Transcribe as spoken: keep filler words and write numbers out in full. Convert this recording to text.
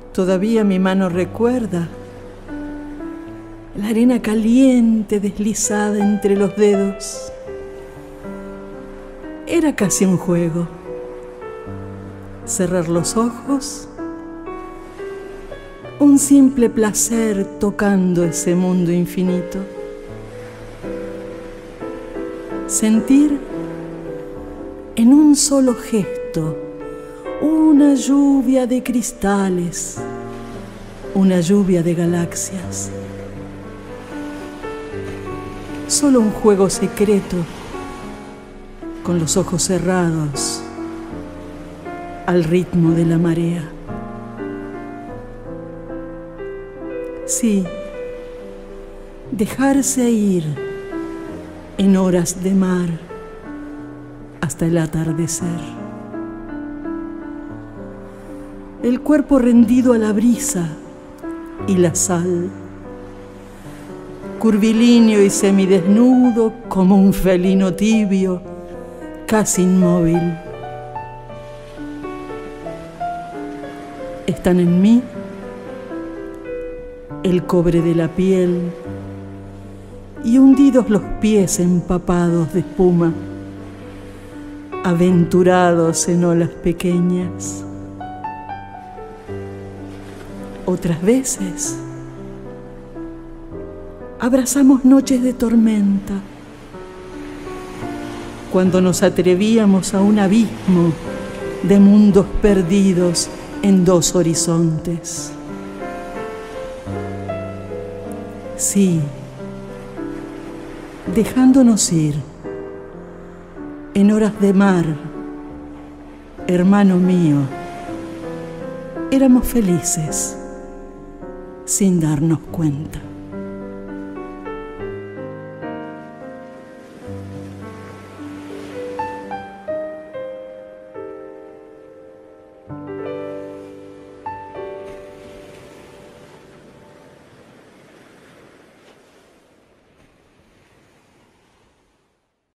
Todavía mi mano recuerda la arena caliente deslizada entre los dedos. Era casi un juego. Cerrar los ojos, un simple placer tocando ese mundo infinito. Sentir en un solo gesto una lluvia de cristales, una lluvia de galaxias. Solo un juego secreto, con los ojos cerrados, al ritmo de la marea. Sí, dejarse ir en horas de mar hasta el atardecer. El cuerpo rendido a la brisa y la sal, curvilíneo y semidesnudo como un felino tibio, casi inmóvil. Están en mí el cobre de la piel y hundidos los pies empapados de espuma, aventurados en olas pequeñas. Otras veces abrazamos noches de tormenta, cuando nos atrevíamos a un abismo de mundos perdidos en dos horizontes. Sí, dejándonos ir en horas de mar, hermano mío, éramos felices sin darnos cuenta.